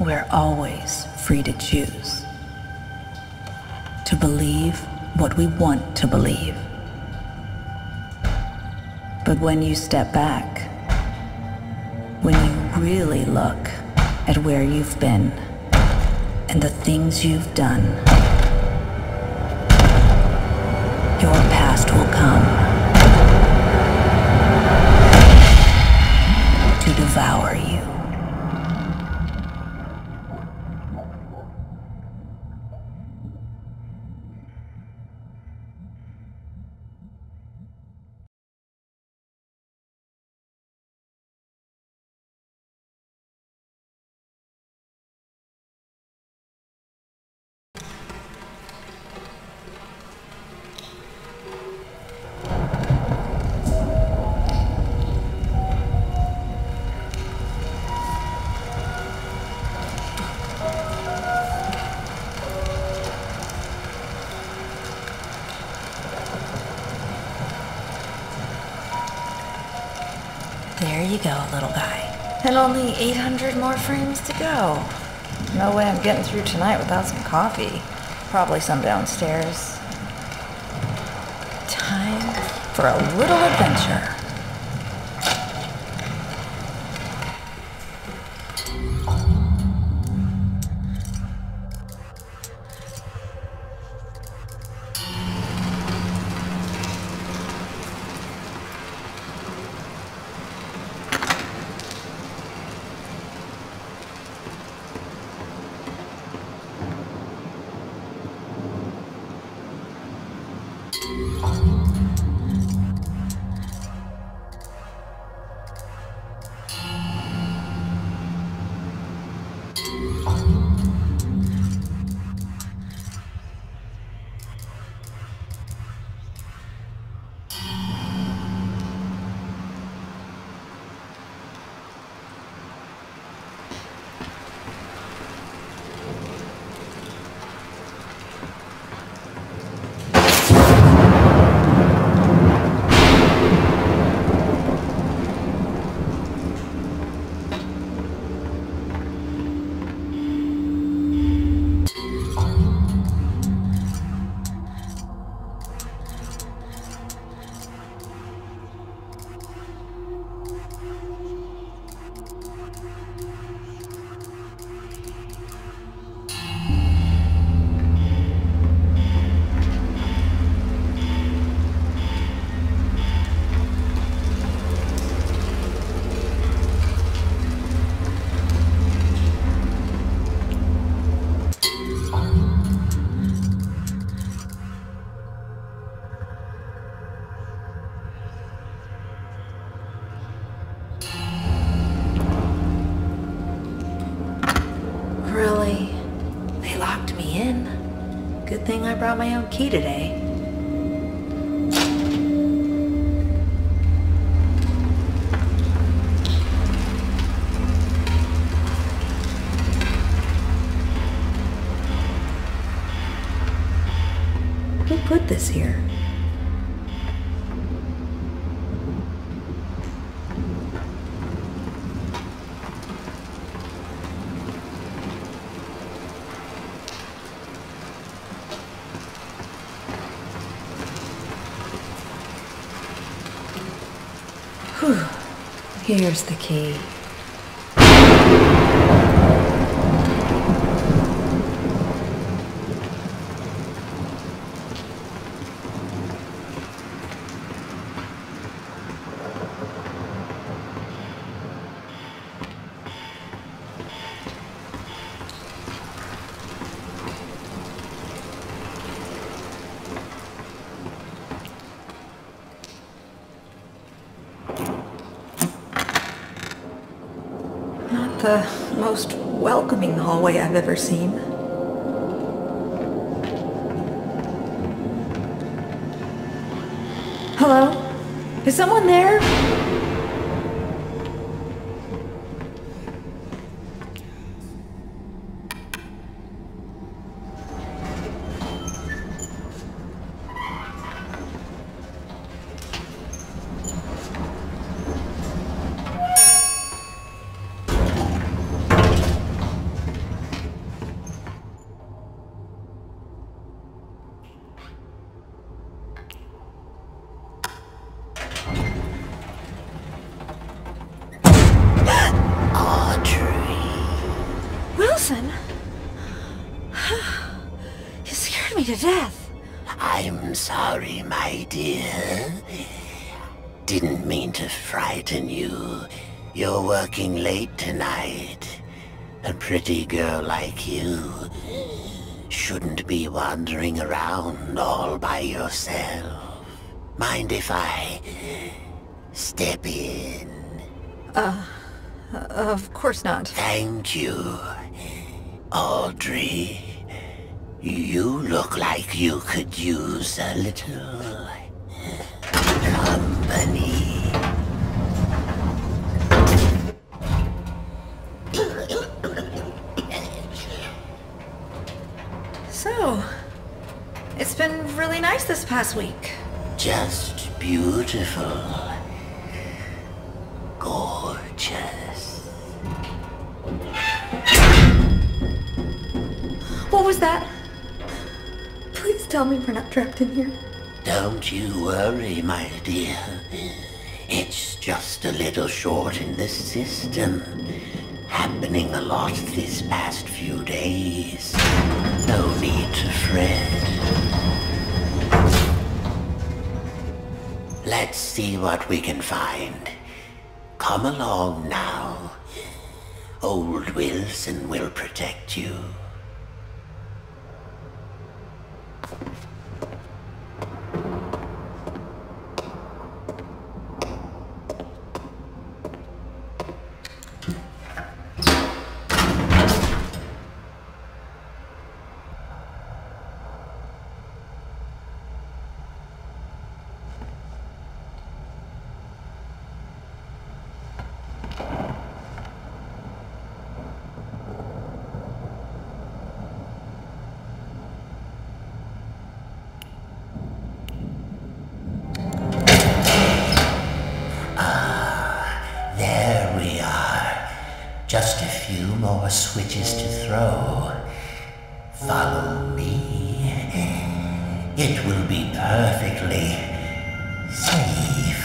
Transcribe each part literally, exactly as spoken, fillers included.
we're always free to choose. To believe what we want to believe. But when you step back, when you really look at where you've been and the things you've done, your past will come to devour you. There you go, little guy. And only eight hundred more frames to go. No way I'm getting through tonight without some coffee. Probably some downstairs. Time for a little adventure. Really? They locked me in? Good thing I brought my own key today. Who put this here? Whew. Here's the key. The most welcoming hallway I've ever seen. Hello? Is someone there? Listen. You scared me to death. I'm sorry, my dear. Didn't mean to frighten you. You're working late tonight. A pretty girl like you shouldn't be wandering around all by yourself. Mind if I step in? Uh, of course not. Thank you. Audrey, you look like you could use a little company. So, it's been really nice this past week. Just beautiful. Gorgeous. What was that? Please tell me we're not trapped in here. Don't you worry, my dear. It's just a little short in the system. Happening a lot these past few days. No need to fret. Let's see what we can find. Come along now. Old Wilson will protect you. Just a few more switches to throw. Follow me. It will be perfectly safe.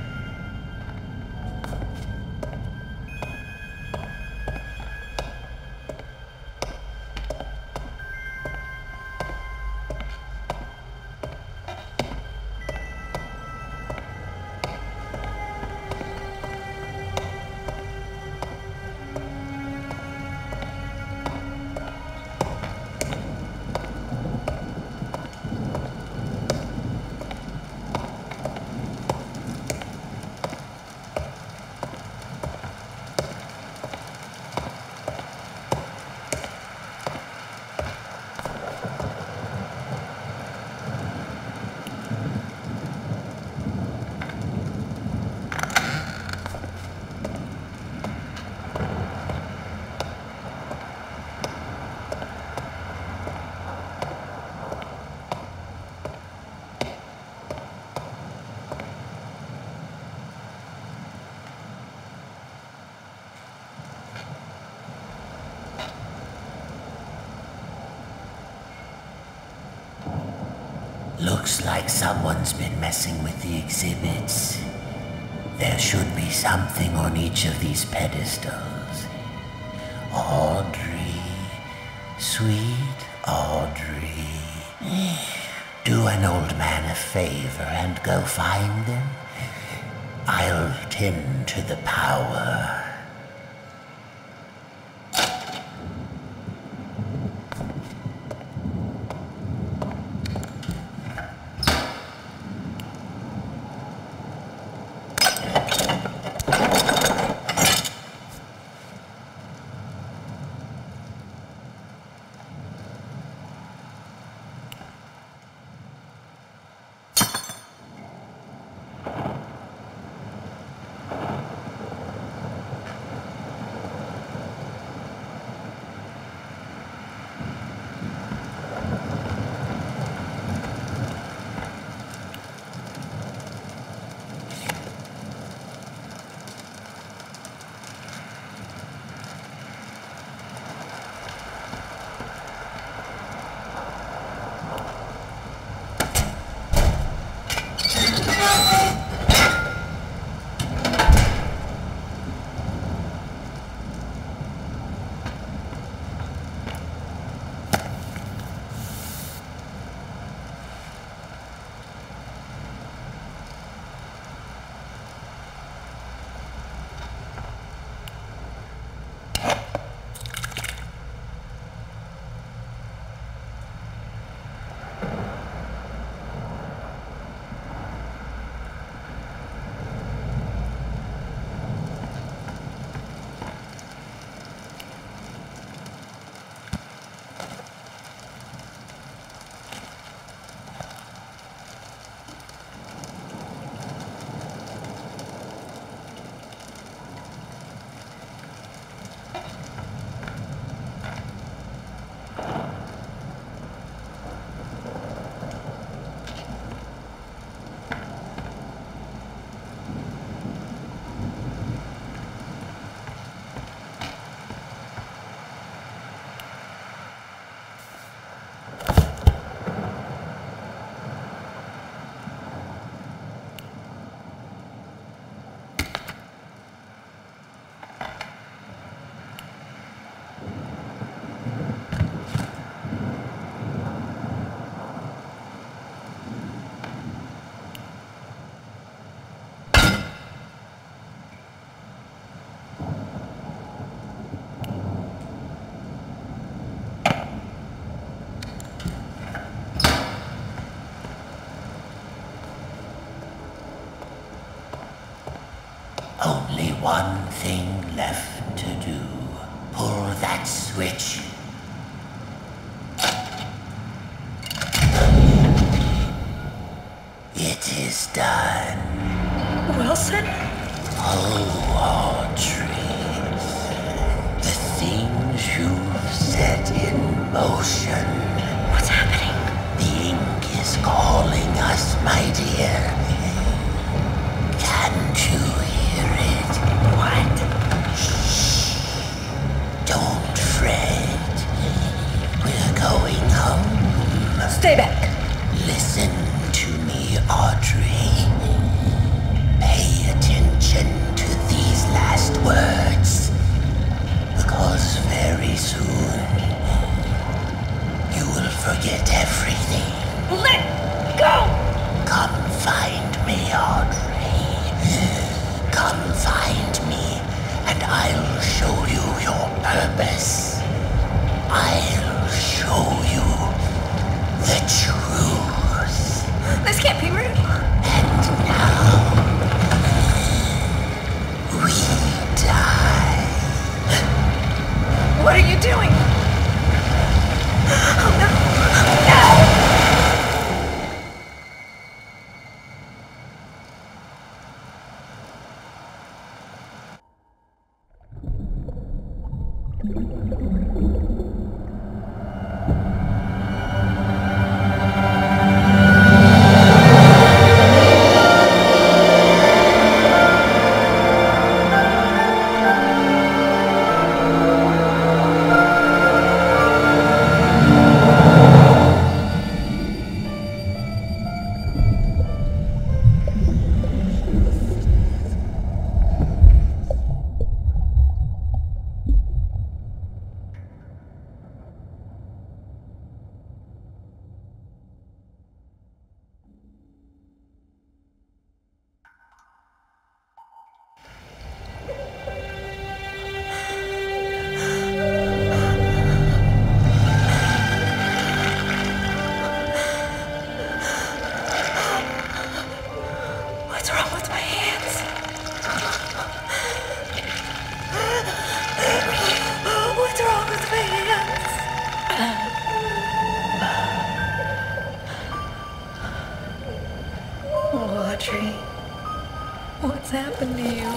Looks like someone's been messing with the exhibits. There should be something on each of these pedestals. Audrey, sweet Audrey. Do an old man a favor and go find them. I'll tend to the power. Only one thing left to do. Pull that switch. It is done. Wilson? Oh, Audrey. The things you've set in motion. What's happening? The ink is calling us, my dear. Can't you hear it? What? Shh. Don't fret. We're going home. Stay back. Listen to me, Audrey. Pay attention to these last words. Because very soon, you will forget everything. Let go! Come find me, Audrey. Come find me, and I'll show you your purpose. I'll show you the truth. This can't be real. And now, we die. What are you doing? Oh no! No! What's wrong with my hands? What's wrong with my hands? Oh, Audrey, what's happened to you?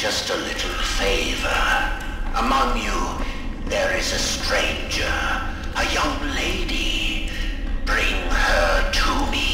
just a little favor. Among you, there is a stranger, a young lady. Bring her to me.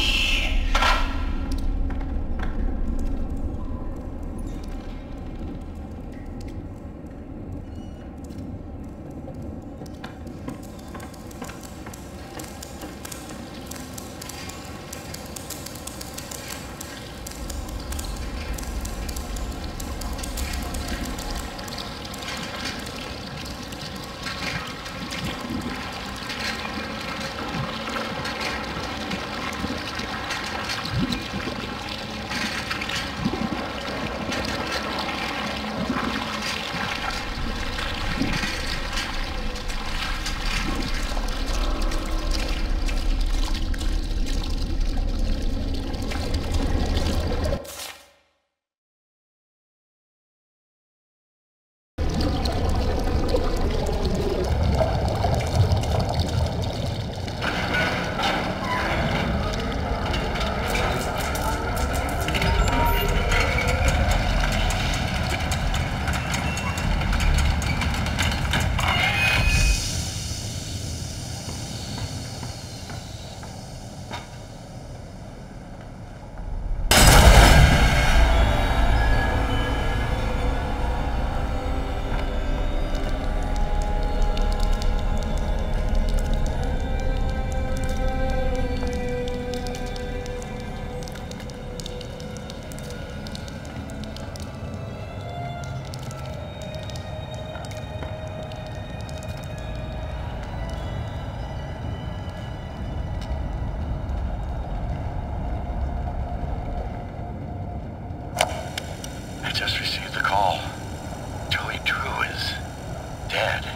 Just received the call. Joey Drew is dead.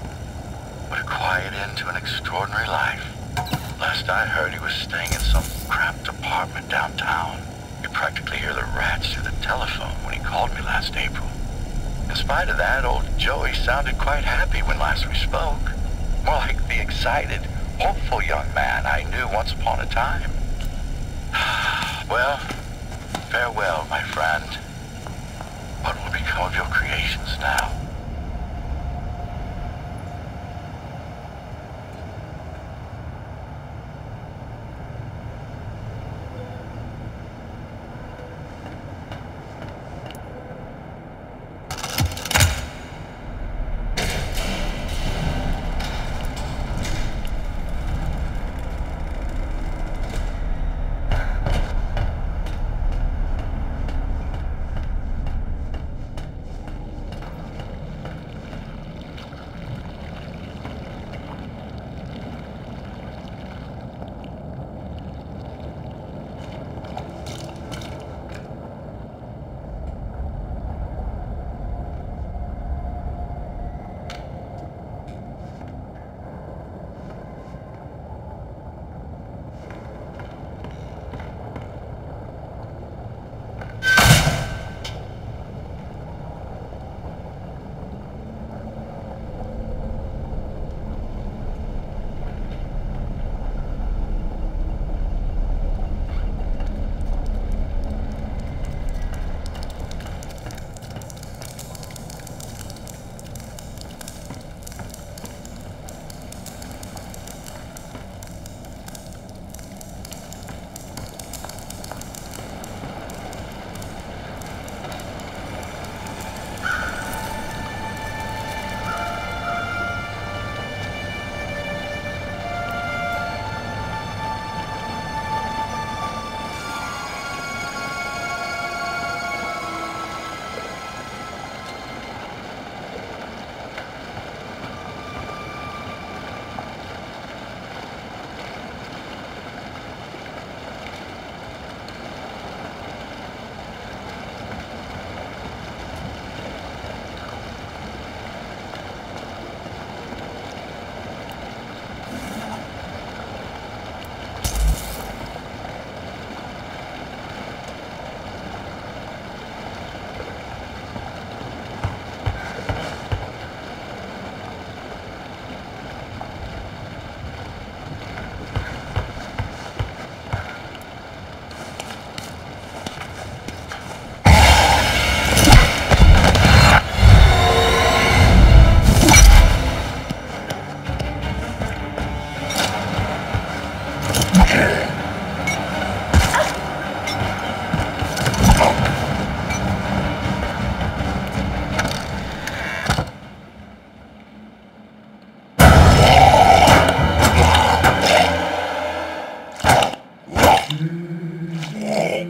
What a quiet end to an extraordinary life. Last I heard, he was staying in some cramped apartment downtown. You practically hear the rats through the telephone when he called me last April. In spite of that, old Joey sounded quite happy when last we spoke. More like the excited, hopeful young man I knew once upon a time. Well, farewell, my friend. What will become of your creations now?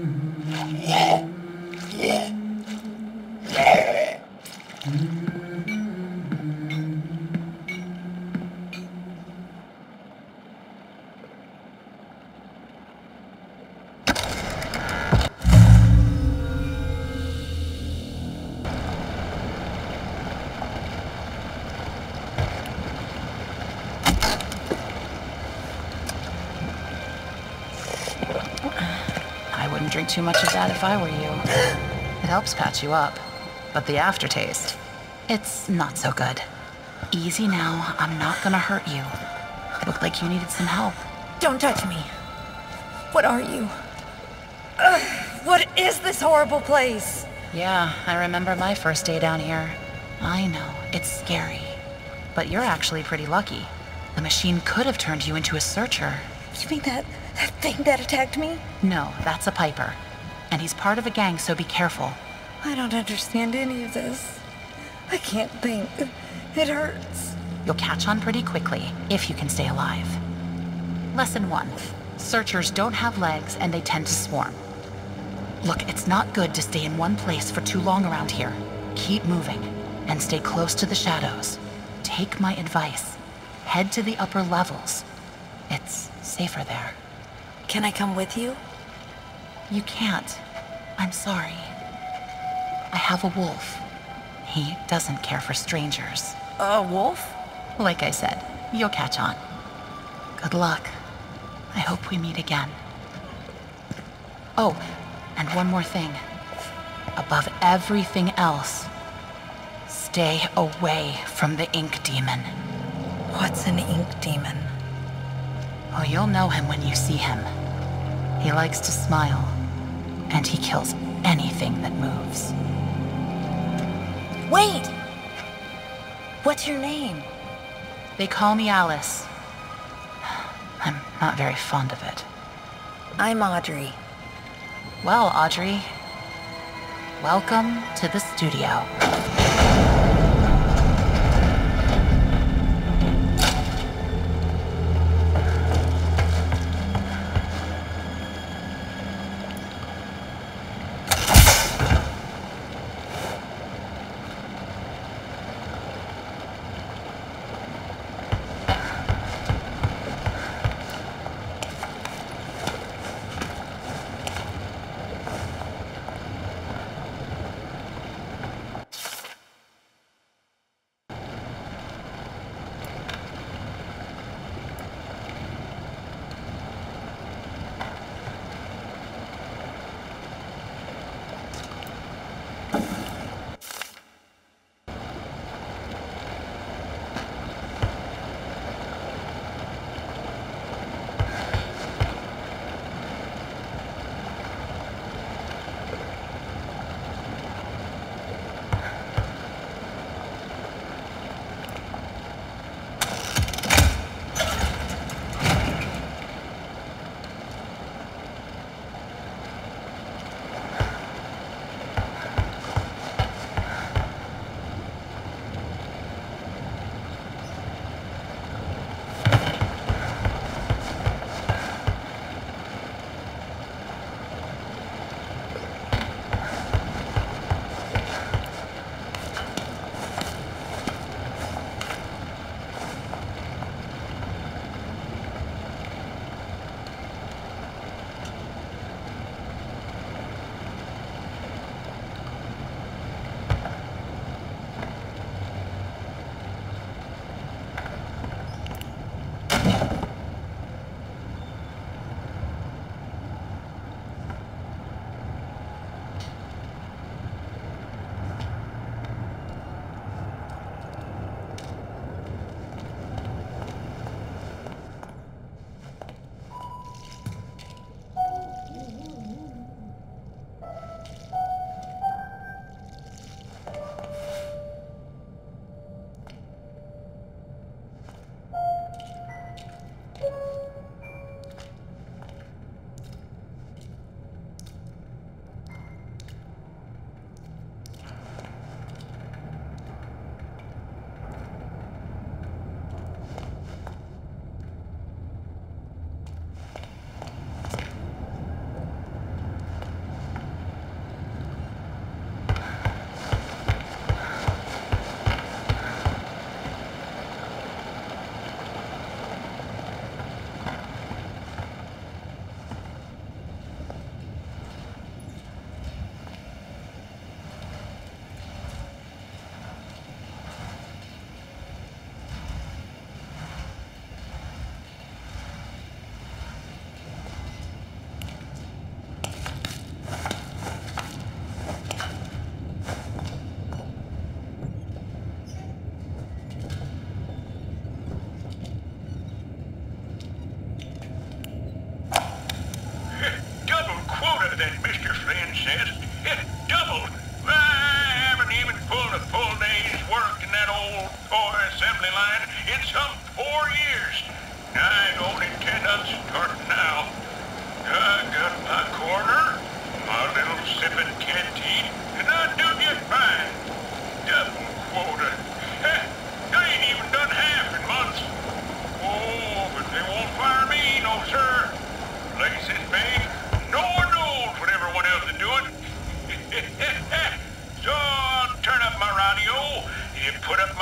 I wouldn't drink too much of that if I were you. It helps patch you up, but the aftertaste, it's not so good. Easy now, I'm not gonna hurt you. Looked like you needed some help. Don't touch me. What are you? Ugh, what is this horrible place? Yeah, I remember my first day down here. I know, it's scary. But you're actually pretty lucky. The machine could have turned you into a searcher. You mean that, that thing that attacked me? No, that's a Piper. And he's part of a gang, so be careful. I don't understand any of this. I can't think. It hurts. You'll catch on pretty quickly, if you can stay alive. Lesson one. Searchers don't have legs and they tend to swarm. Look, it's not good to stay in one place for too long around here. Keep moving, and stay close to the shadows. Take my advice. Head to the upper levels. It's safer there. Can I come with you? You can't. I'm sorry. I have a wolf. He doesn't care for strangers. A wolf? Like I said, you'll catch on. Good luck. I hope we meet again. Oh, and one more thing. Above everything else, stay away from the ink demon. What's an ink demon? Oh, you'll know him when you see him. He likes to smile, and he kills anything that moves. Wait! What's your name? They call me Alice. I'm not very fond of it. I'm Audrey. Well, Audrey, welcome to the studio.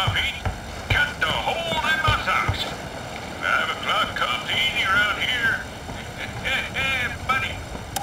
my feet. Got the hole in my socks. Five o'clock comes easy around here. Buddy.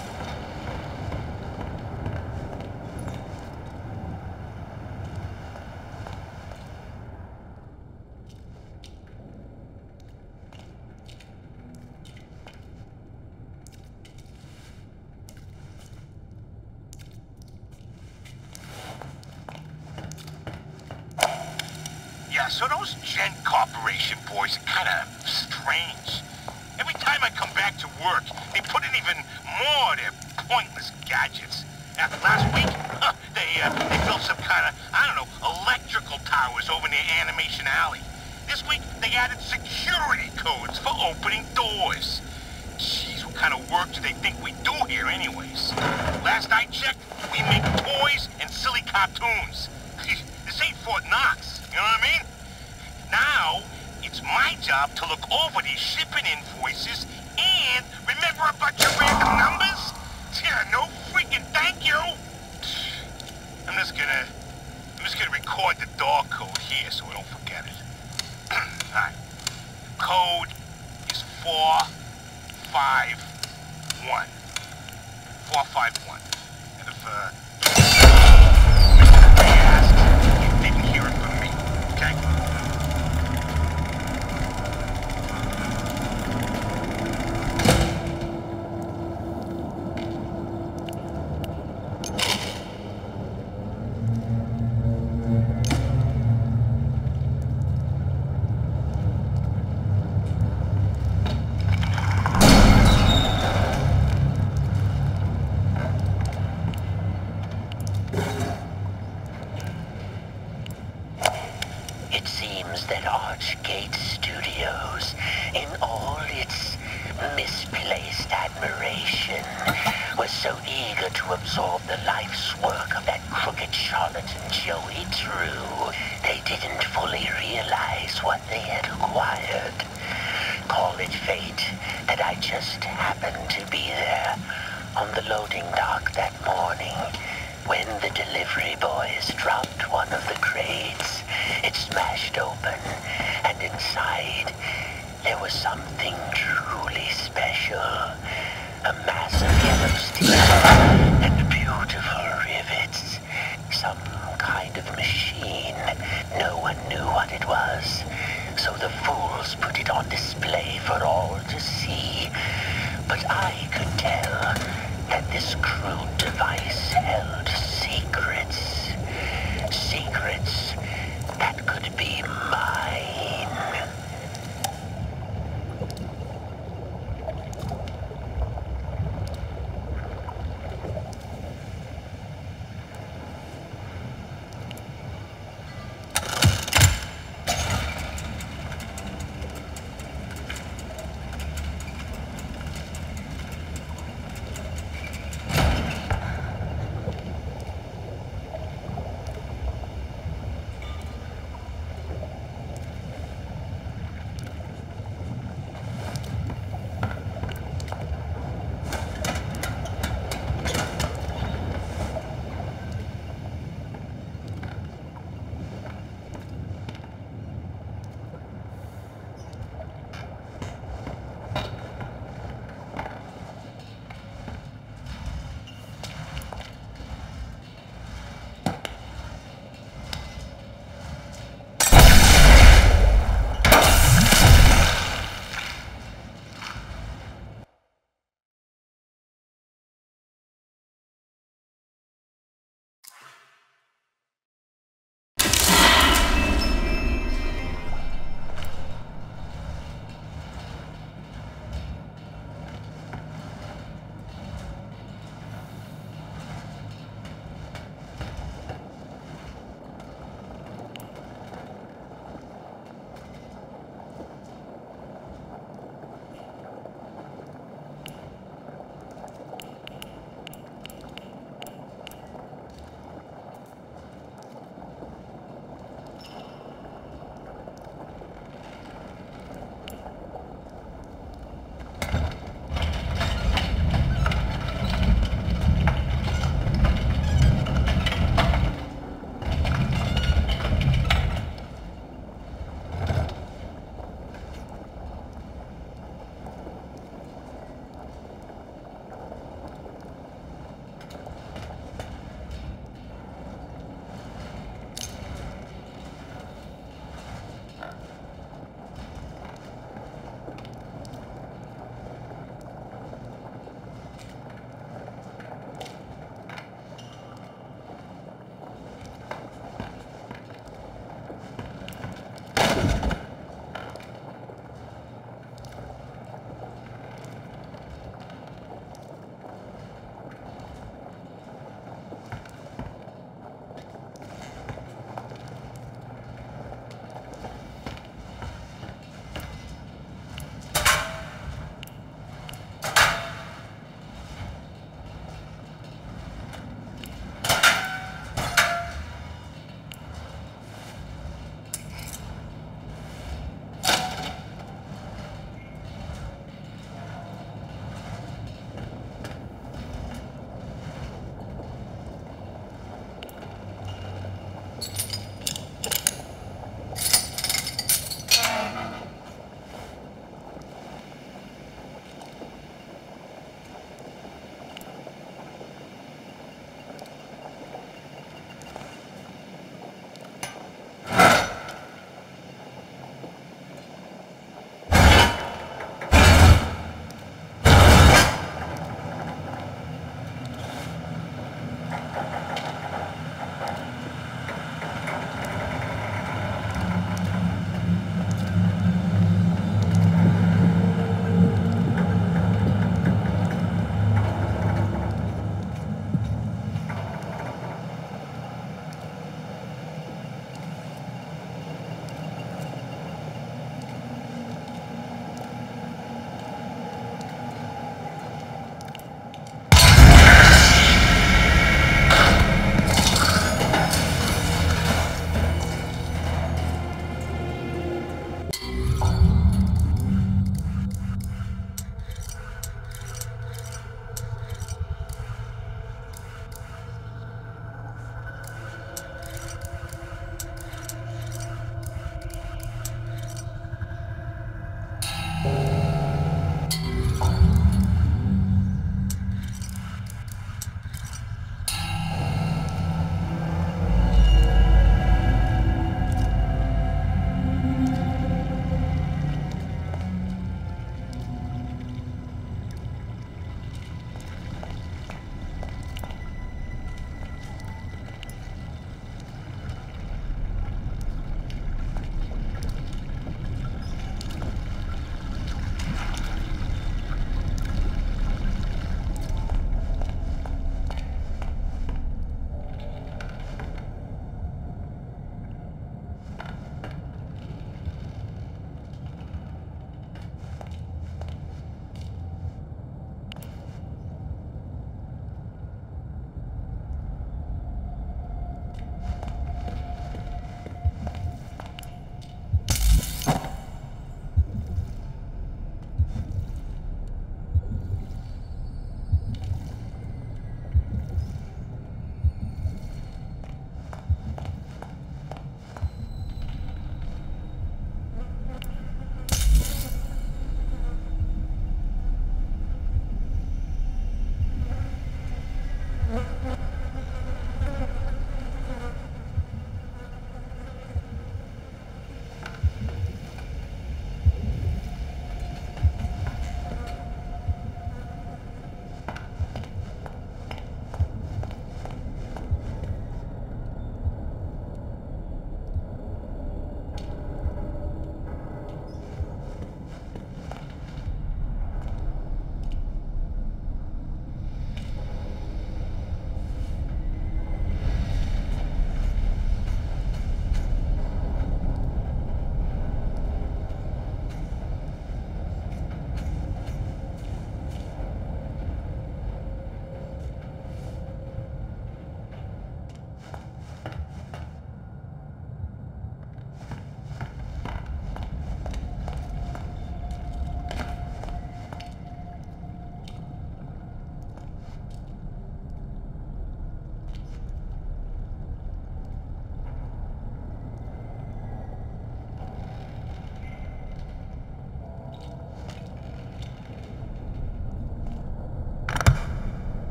Yeah, so those Gent Corporation boys are kind of strange. Every time I come back to work, they put in even more of their pointless gadgets. After last week, huh, they, uh, they built some kind of, I don't know, electrical towers over near Animation Alley. This week, they added security codes for opening doors. Jeez, what kind of work do they think we do here anyways? Last I checked, we make toys and silly cartoons. This ain't Fort Knox, you know what I mean? Now, it's my job to look over these shipping invoices and remember a bunch of random numbers? Yeah, no freaking thank you! I'm just gonna... I'm just gonna record the door code here so I don't forget it. Alright. Code is four five one. four five one. And if, uh... Mister Ray asked, you didn't hear it from me, okay? It seems that Archgate Studios, in all its misplaced admiration, was so eager to absorb the life's work of that crooked charlatan Joey Drew, they didn't fully realize what they had acquired. Call it fate that I just happened to be there on the loading dock that morning when the delivery boys dropped one of the crates. It smashed open, and inside, there was something truly special. A mass of yellow steel and beautiful rivets. Some kind of machine. No one knew what it was, so the fools put it on display for all to see. But I could tell that this crude device held secrets. Secrets that could be mine.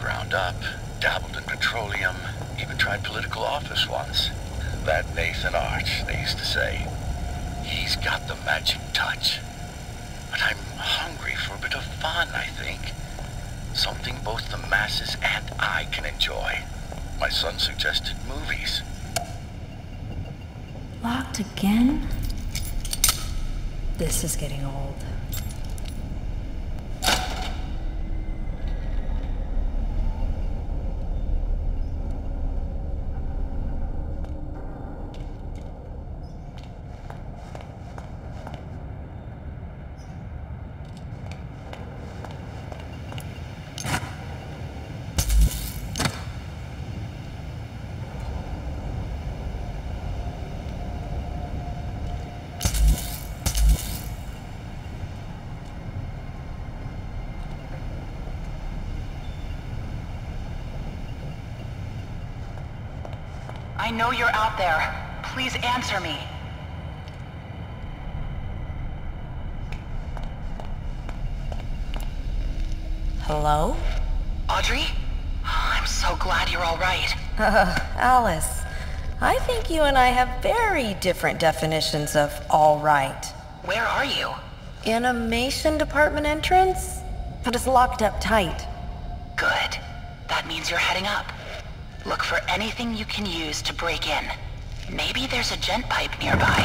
ground up, dabbled in petroleum, even tried political office once. That Nathan Arch, they used to say. He's got the magic touch. But I'm hungry for a bit of fun, I think. Something both the masses and I can enjoy. My son suggested movies. Locked again? This is getting old. I know you're out there. Please answer me. Hello? Audrey? I'm so glad you're all right. Uh, Alice. I think you and I have very different definitions of all right. Where are you? Animation department entrance? But it's locked up tight. Good. That means you're heading up. Look for anything you can use to break in. Maybe there's a gent pipe nearby.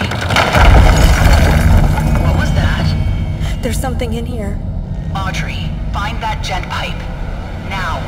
What was that? There's something in here. Audrey, find that gent pipe. Now.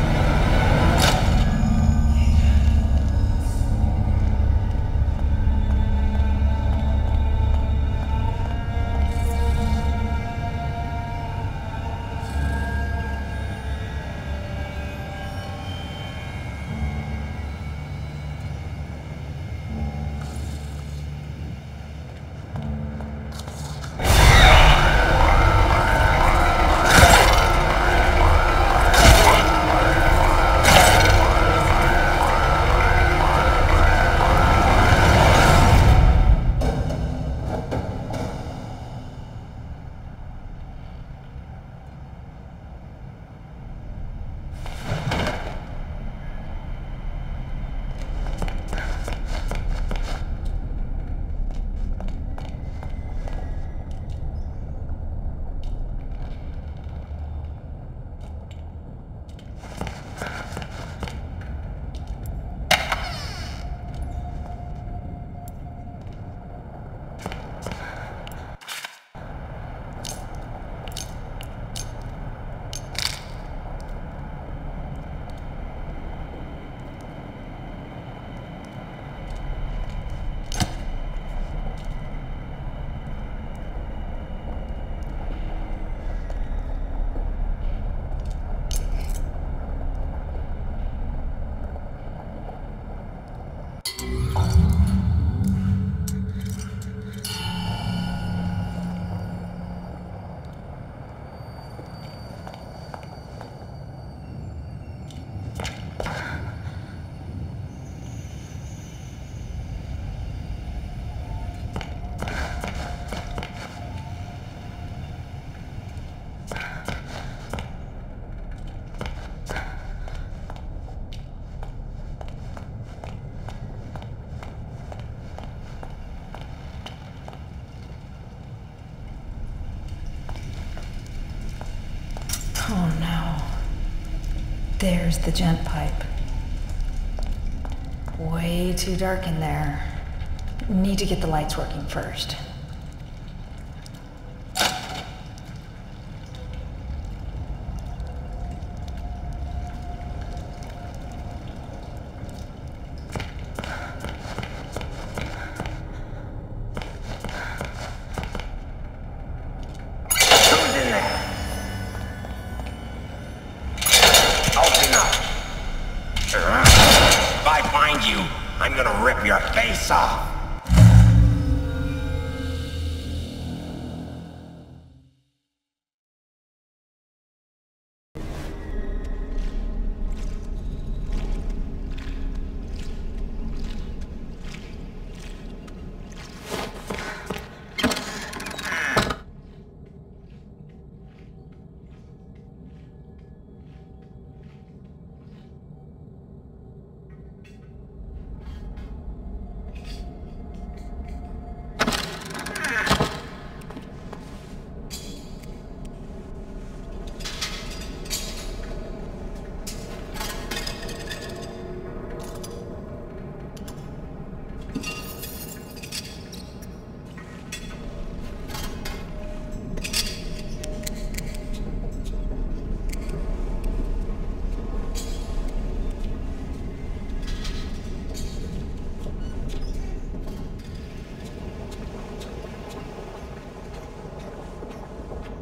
Oh no. There's the gent pipe. Way too dark in there. Need to get the lights working first. I'm gonna rip your face off!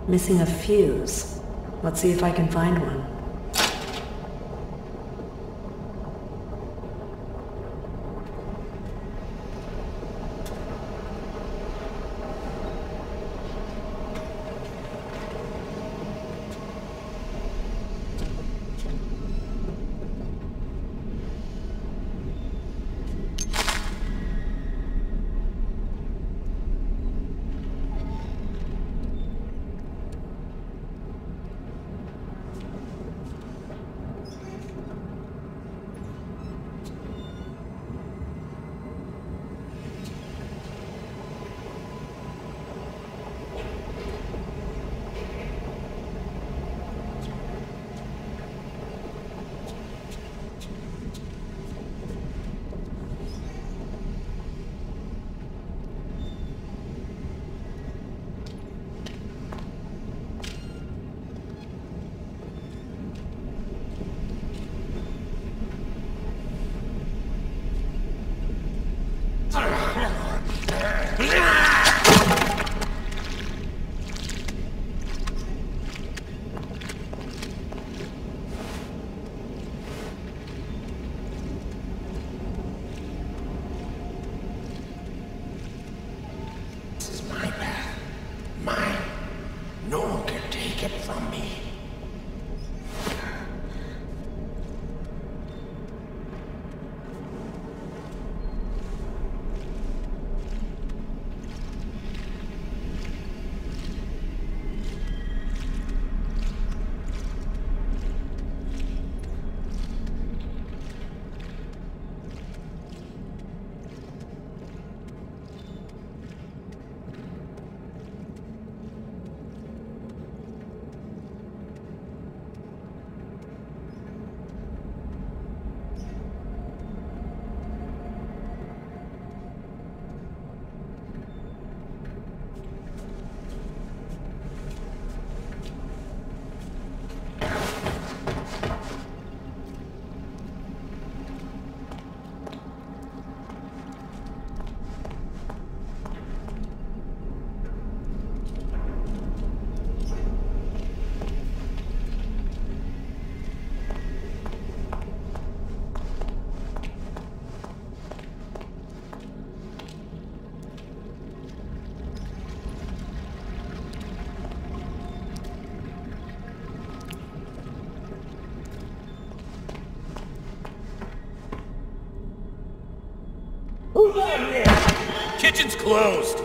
Missing a fuse. Let's see if I can find one. Kitchen's closed.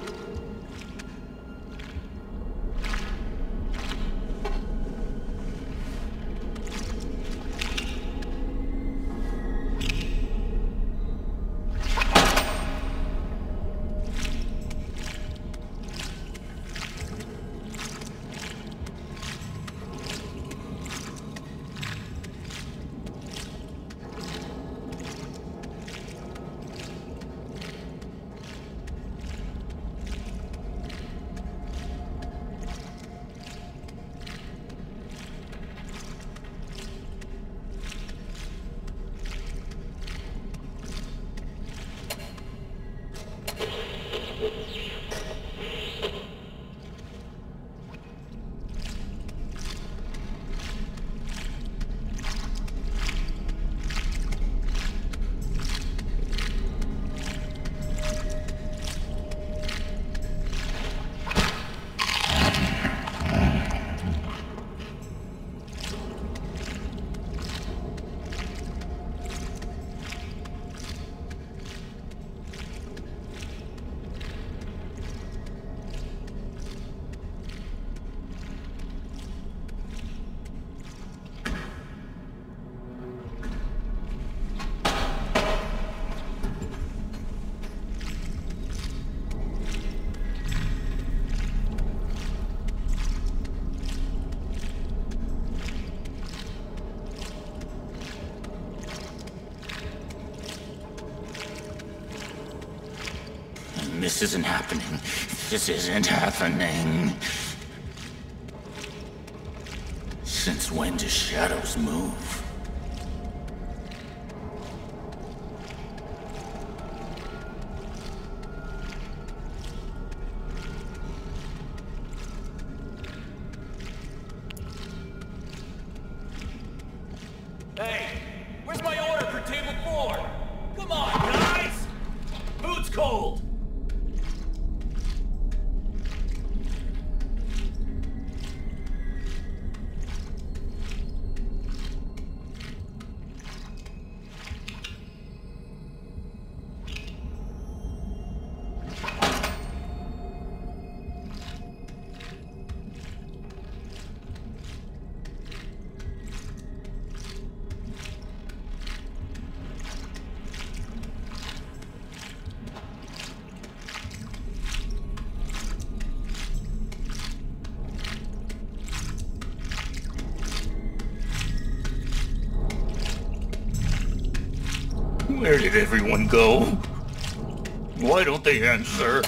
This isn't happening. This isn't happening. Since when do shadows move? Where's my order for table four? Come on, guys! Food's cold! Where did everyone go? Why don't they answer?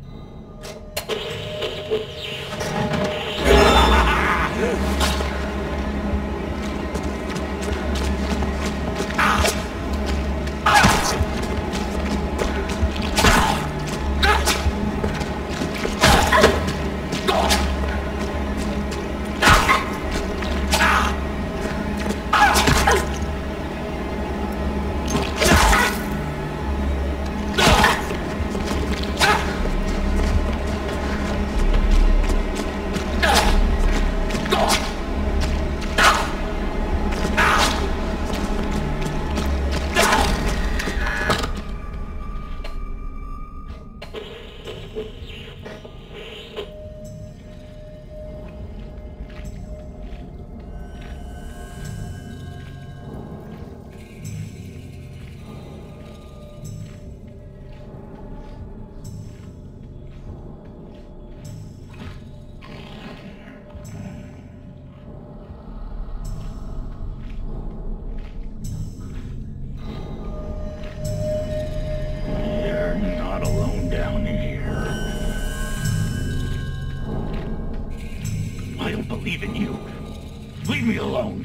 Believe in you. Leave me alone.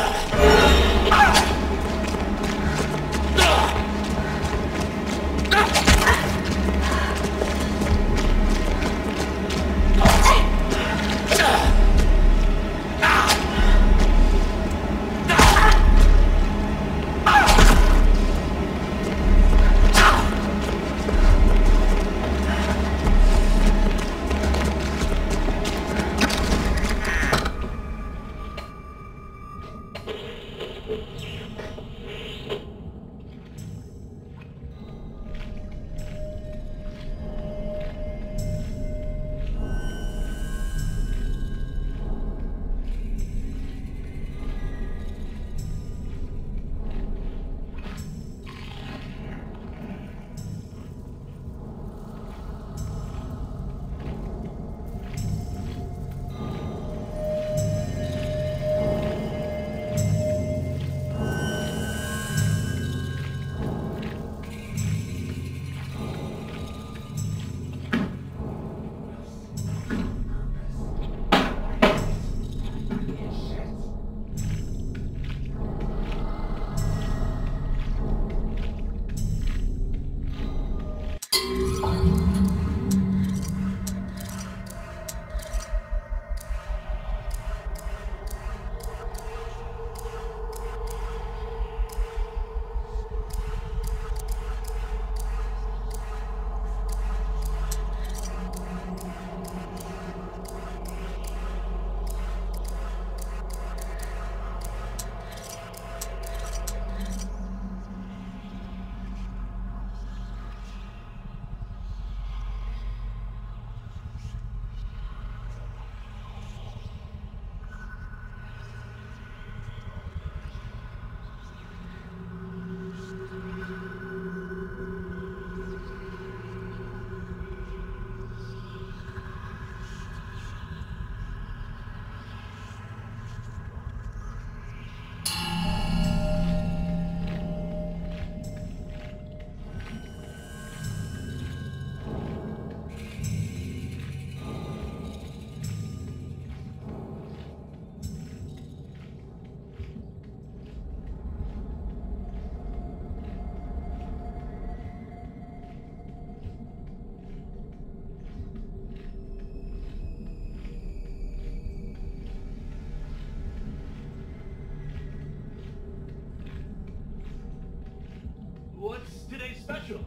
What's today's special?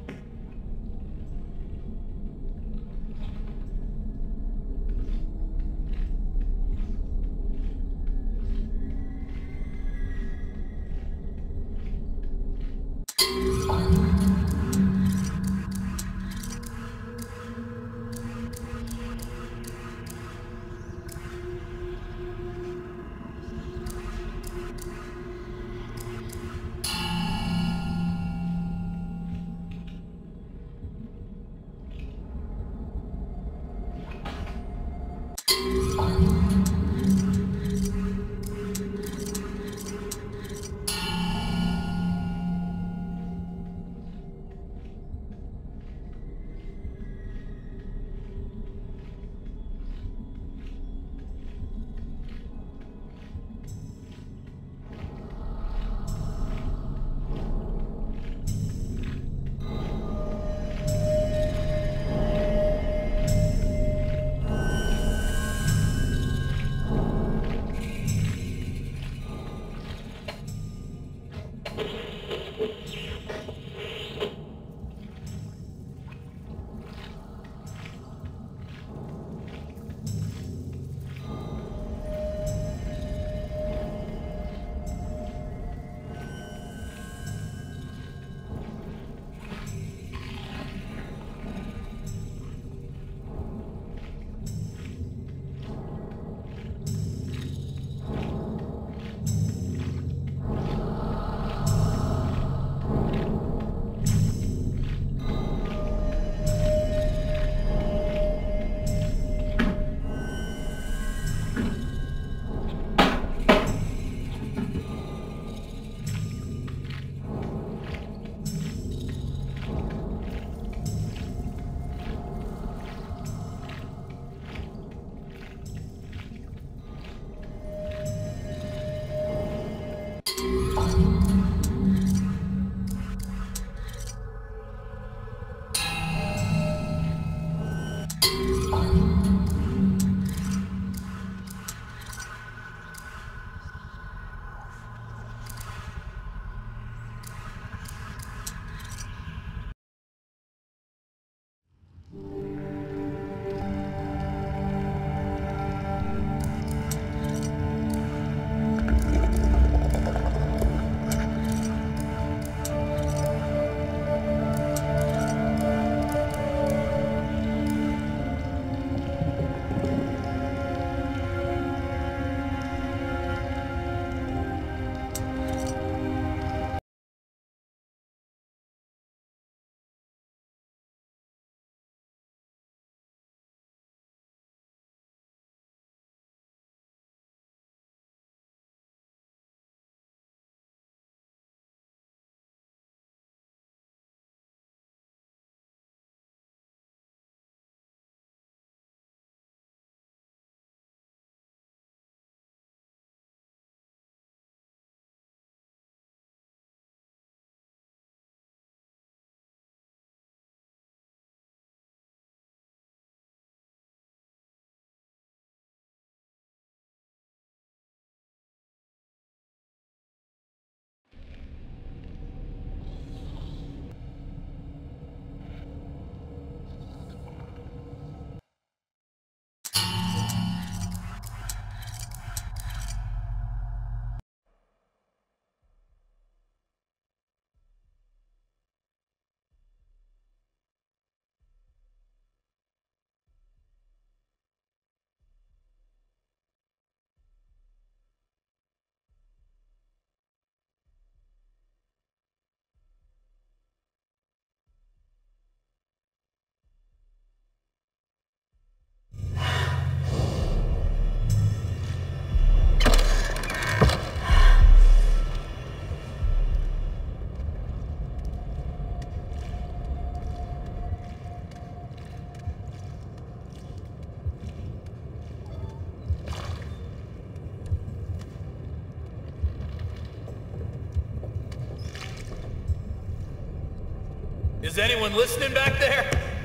Is anyone listening back there?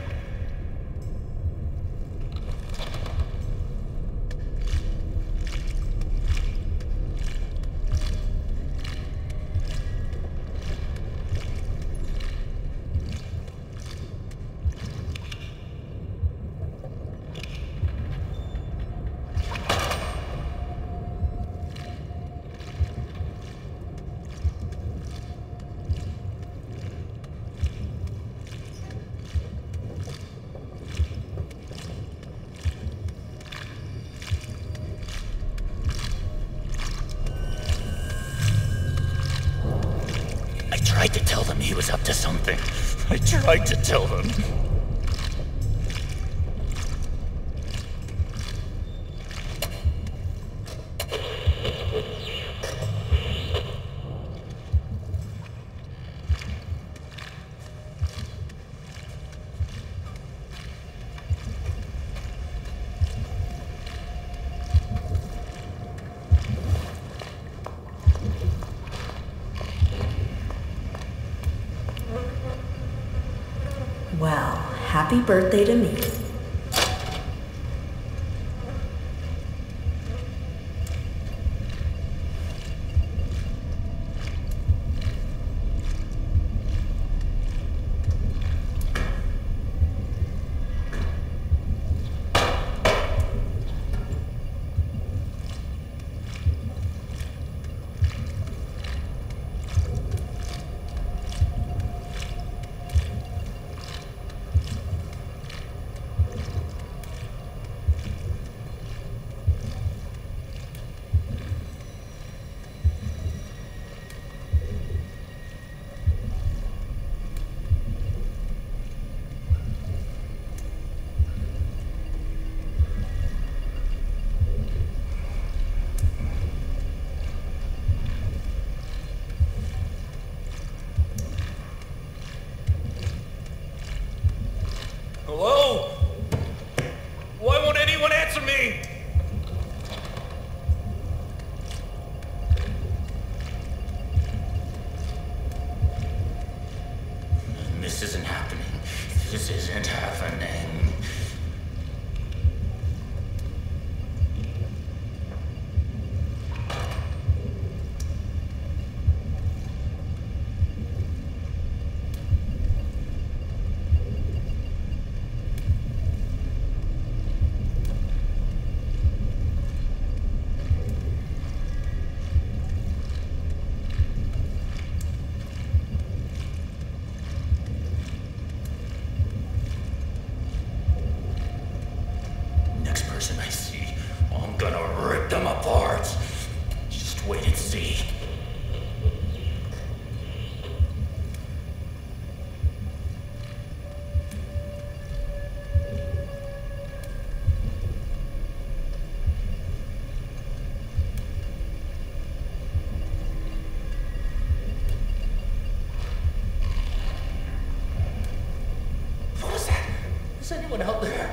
I tried to tell them he was up to something. I tried to tell them. Well, happy birthday to me. This isn't happening. This isn't happening. I see, I'm gonna rip them apart. Just wait and see. What was that? Is anyone out there?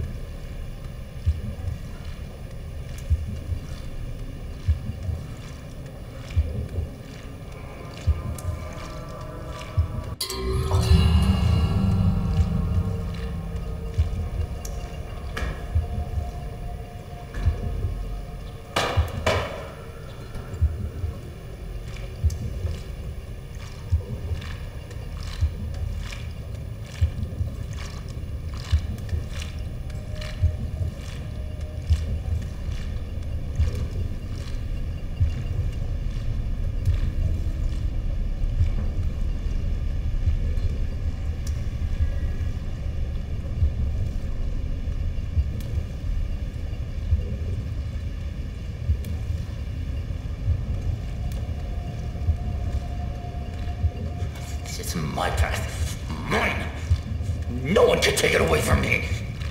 It's my path. Mine. No one can take it away from me.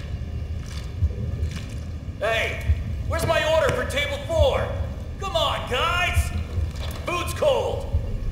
Hey, where's my order for table four? Come on, guys! Food's cold!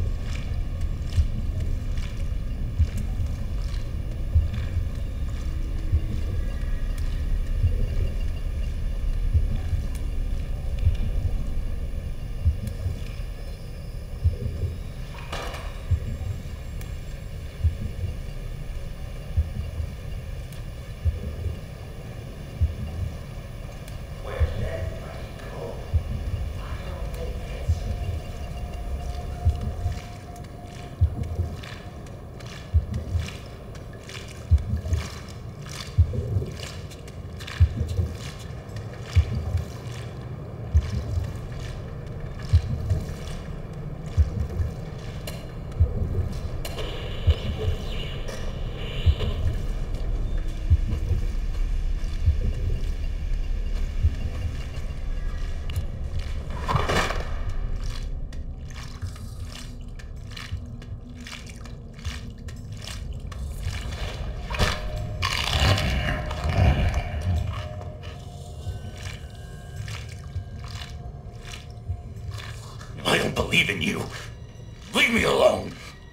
I don't believe in you. Leave me alone.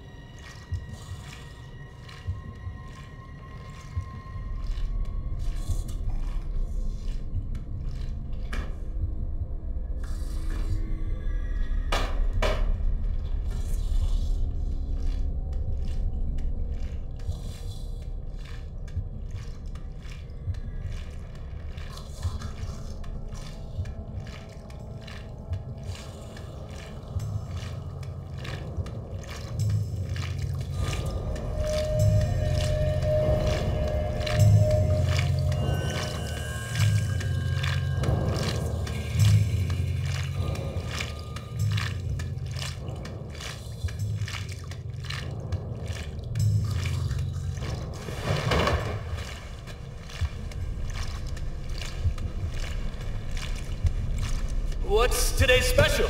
What's today's special?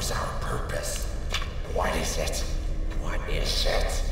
knows our purpose. What is it? What is it?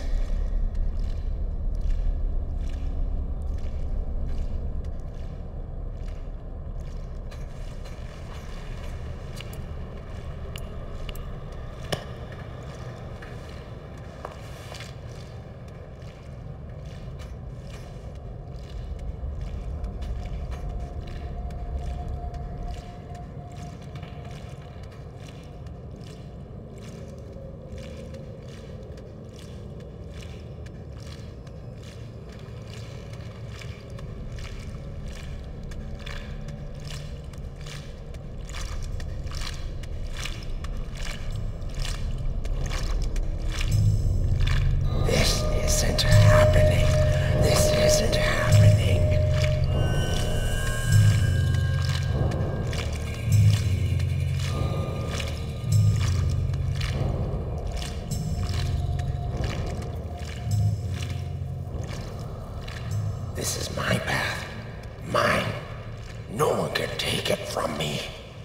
This is my path. Mine. No one can take it from me.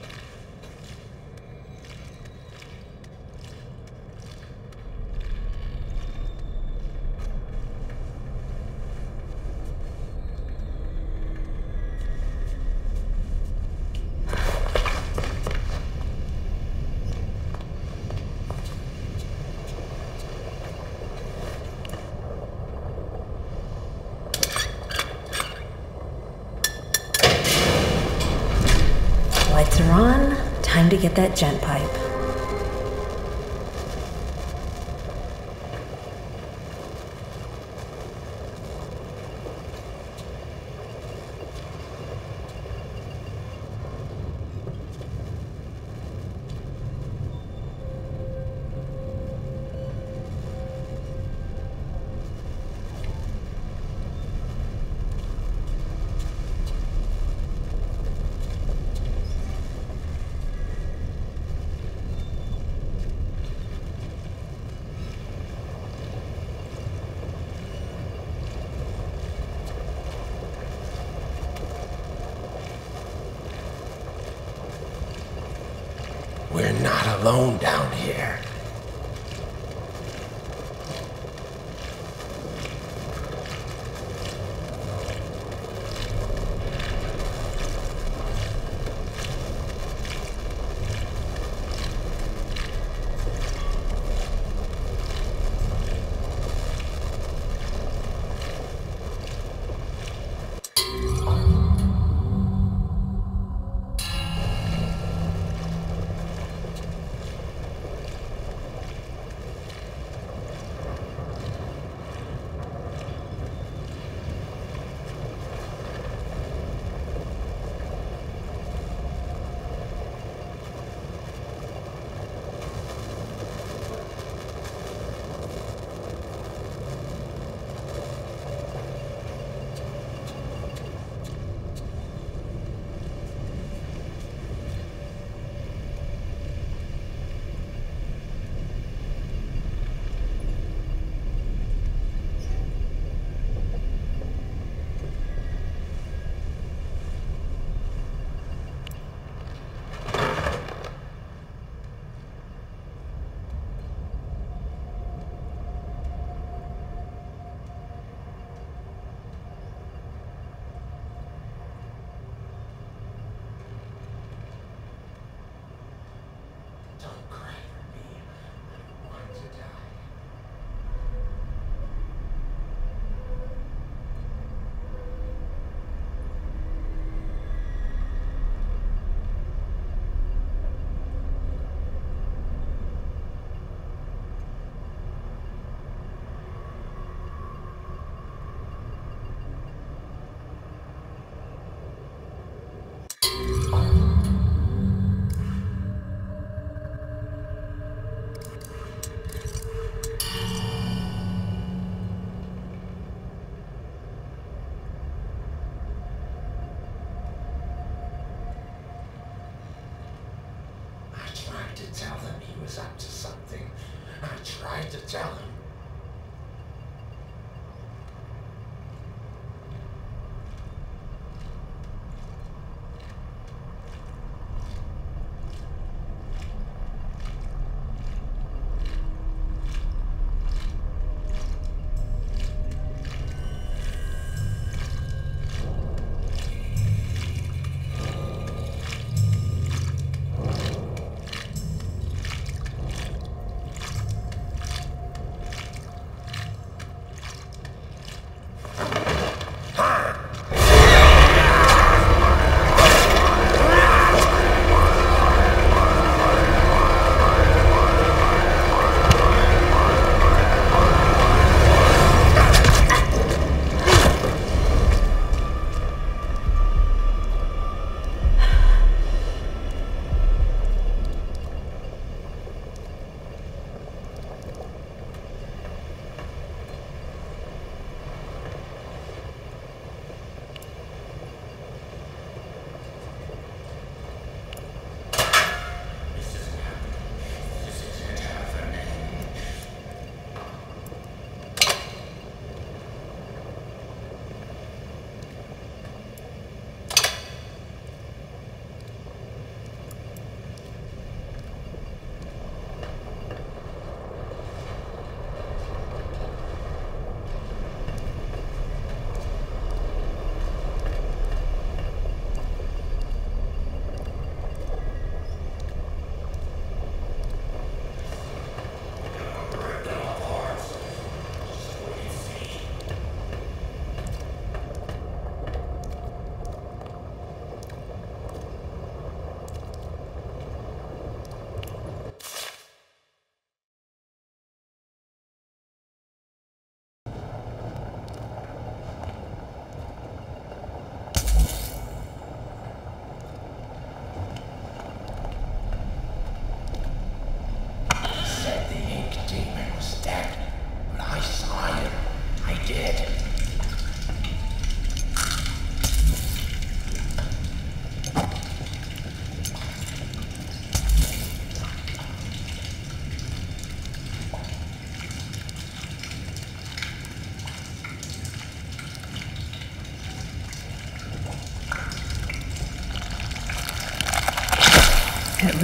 Lights are on. Time to get that gent pipe. We're not alone down here. To tell him he was up to something. I tried to tell him.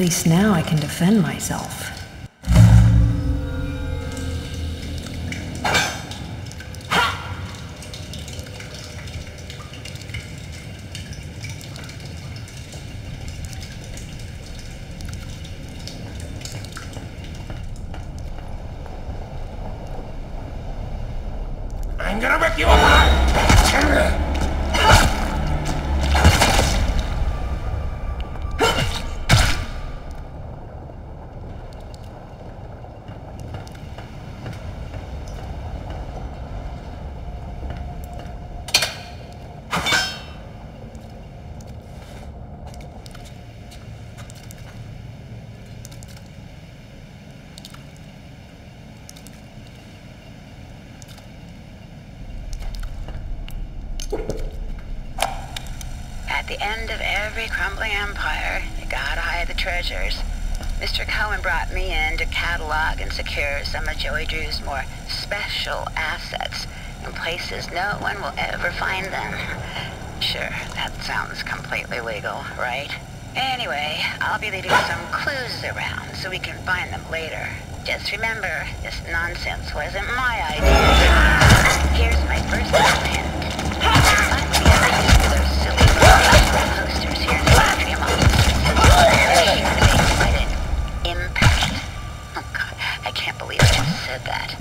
least now I can defend myself. I'm gonna rip you apart! At the end of every crumbling empire, you gotta hide the treasures. Mister Cohen brought me in to catalog and secure some of Joey Drew's more special assets in places no one will ever find them. Sure, that sounds completely legal, right? Anyway, I'll be leaving some clues around so we can find them later. Just remember, this nonsense wasn't my idea. Here's my first little hint. Those silly posters here in the atrium office. Quite an impact. Oh God, I can't believe I just said that.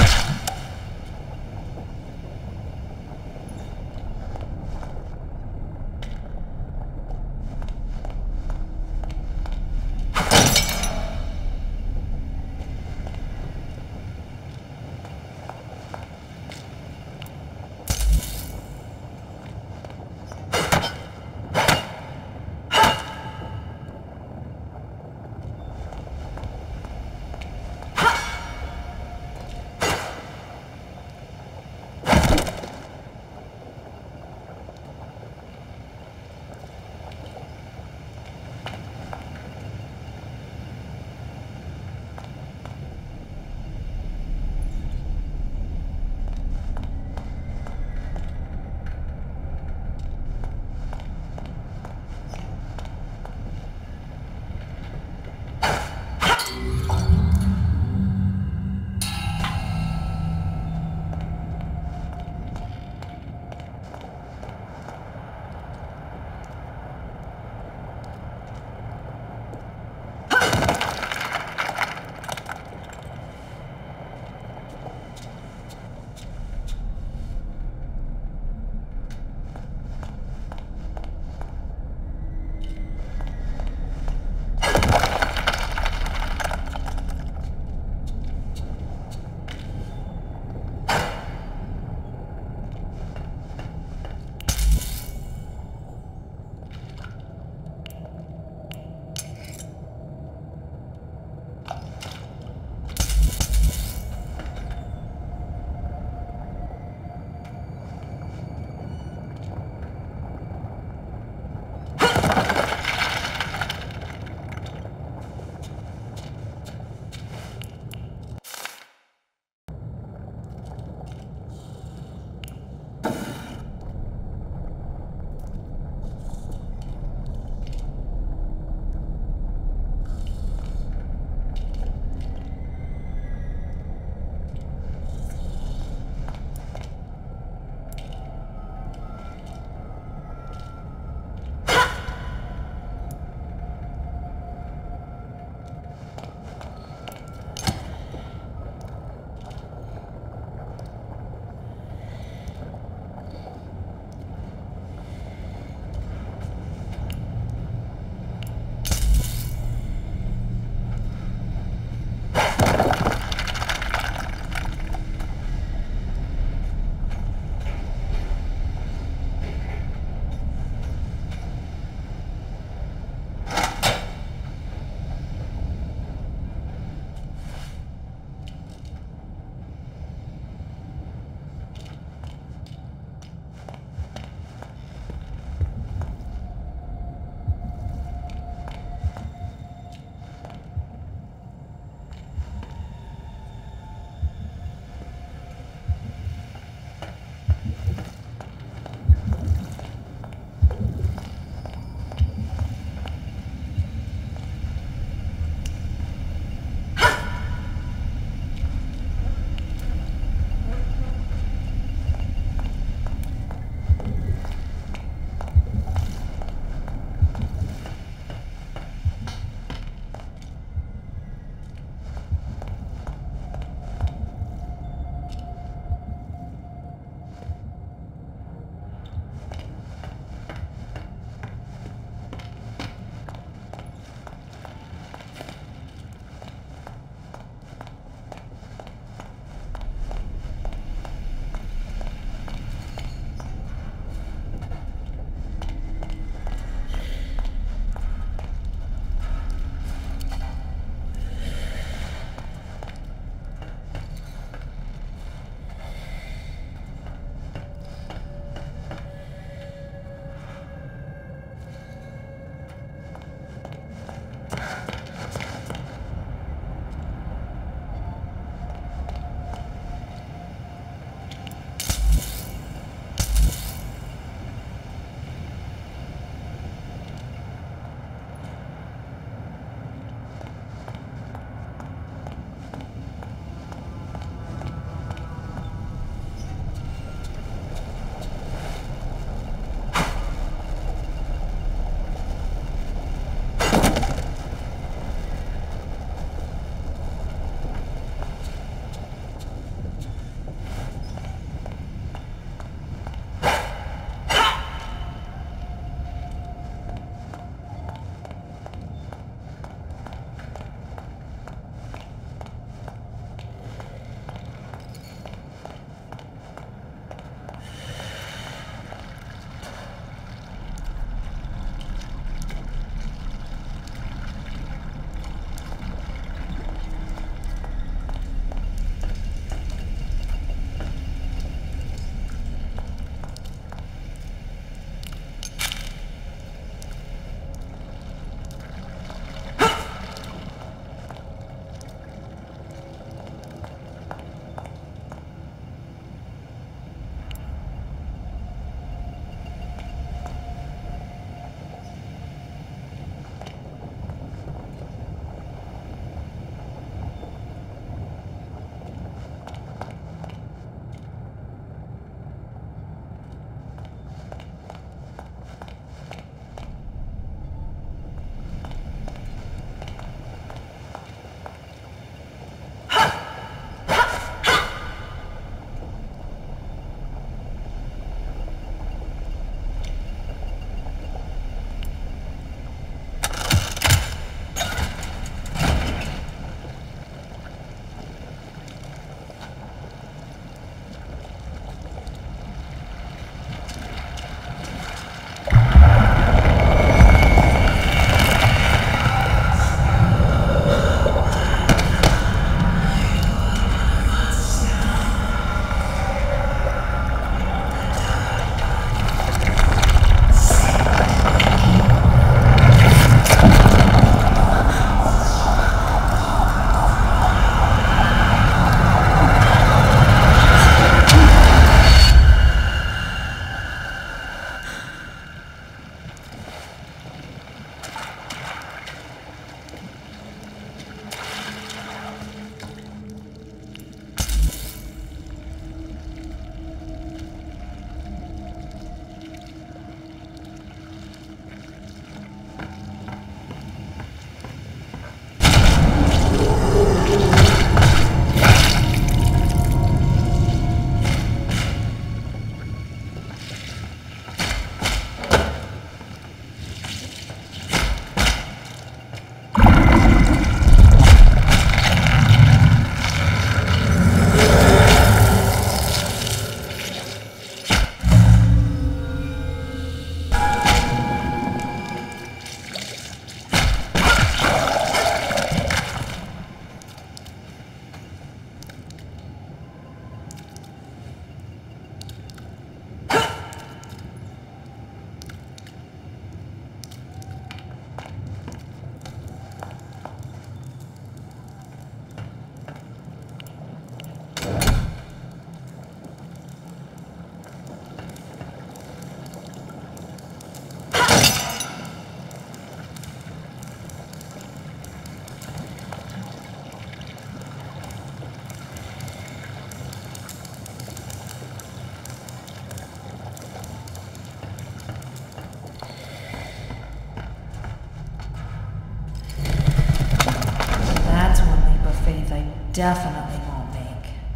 definitely won't make.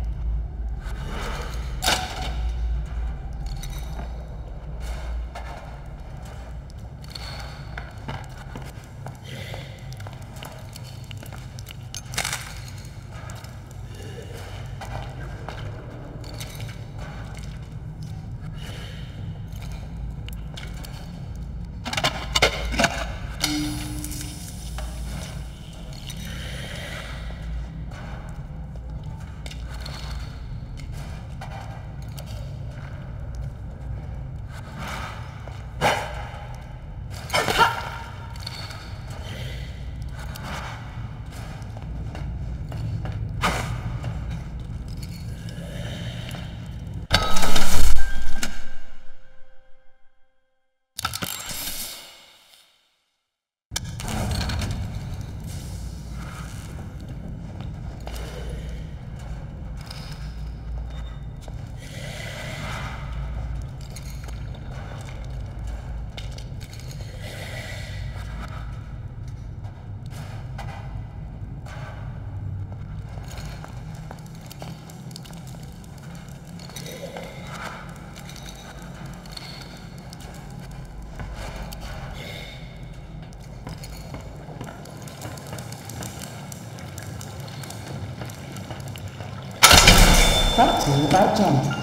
Brought to you by Jenny.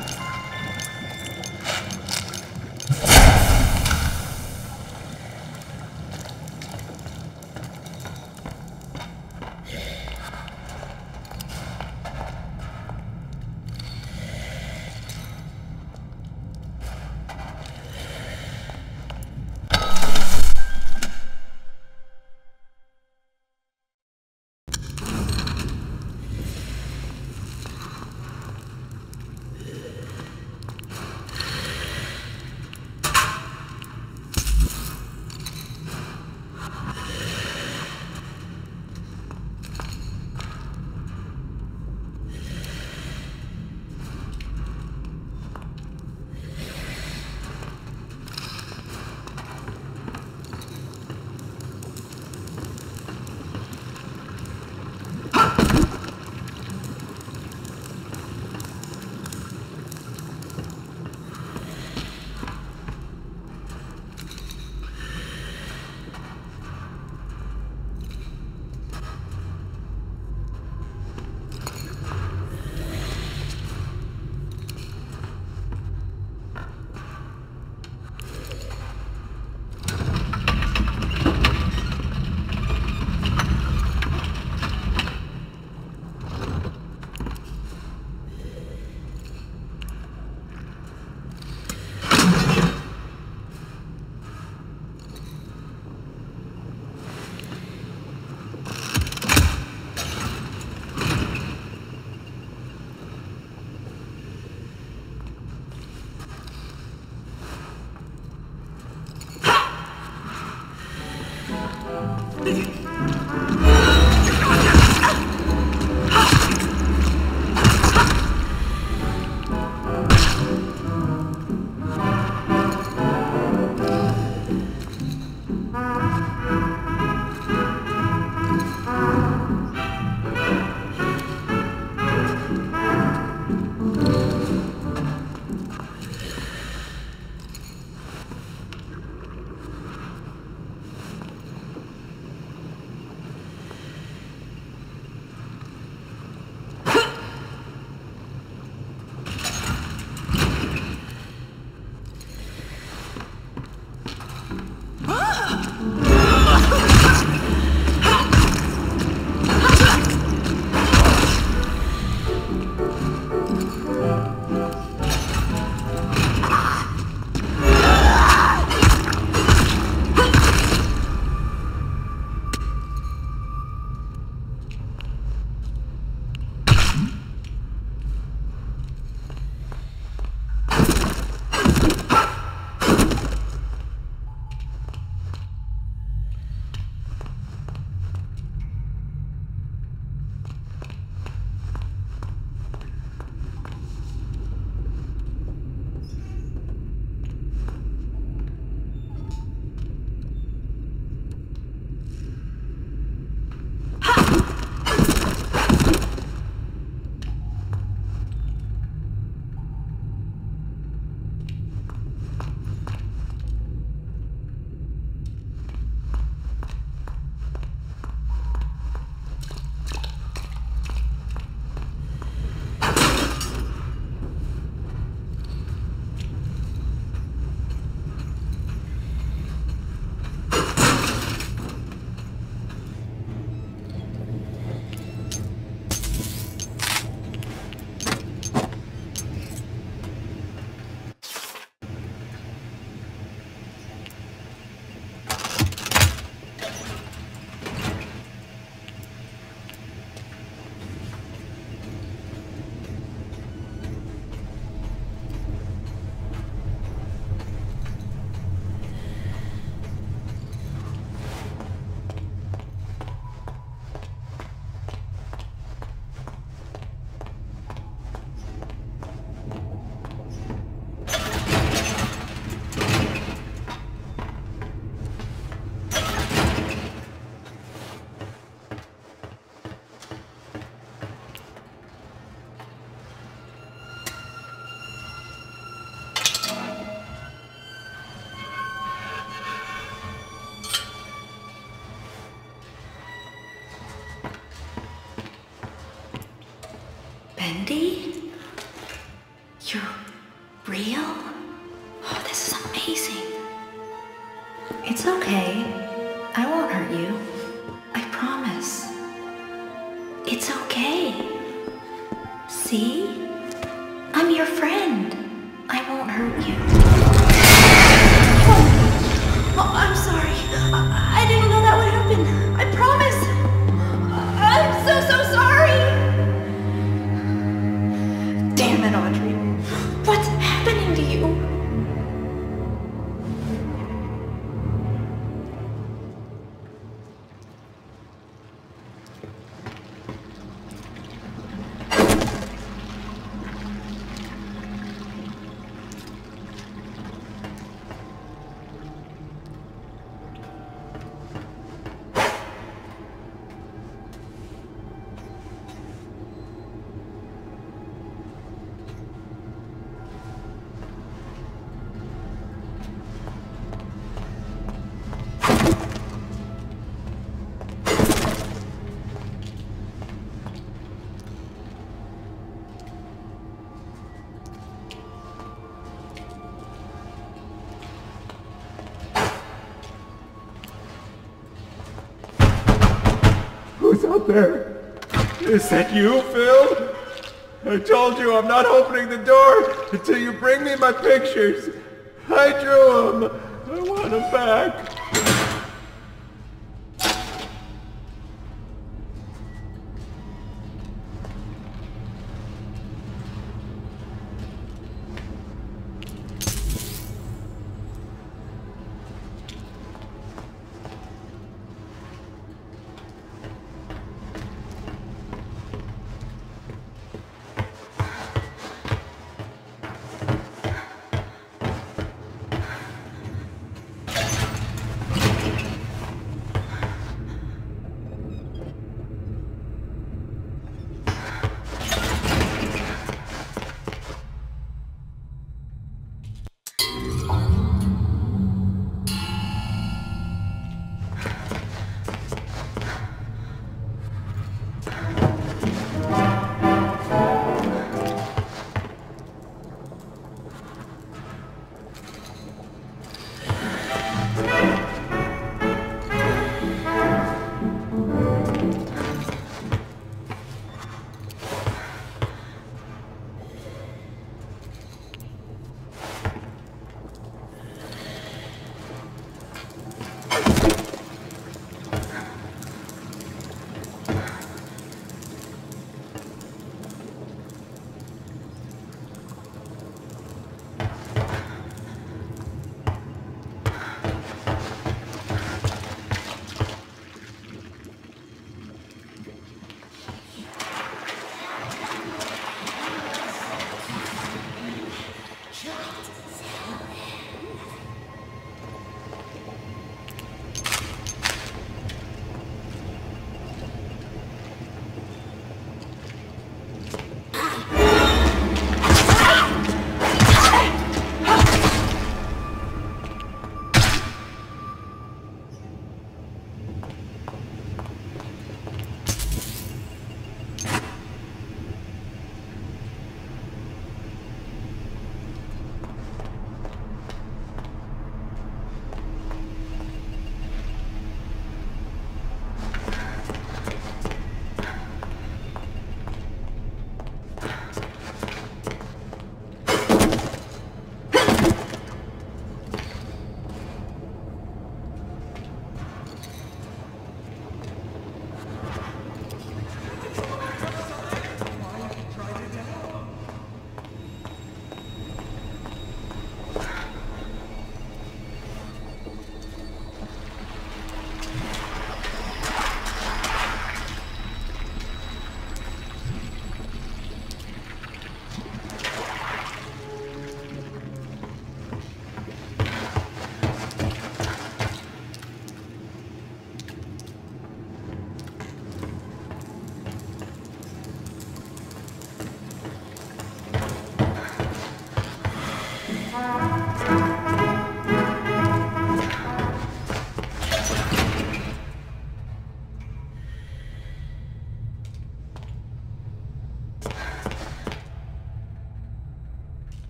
You're real? Oh, this is amazing. It's okay. I won't hurt you. I promise. It's okay. See? I'm your friend. I won't hurt you. Oh, oh, I'm sorry. I, I didn't know that would happen. I promise. I'm so, so sorry. Damn it, Audrey. What's happening to you? Who's out there? Is that you, Phil? I told you I'm not opening the door until you bring me my pictures. I drew them. I want them back.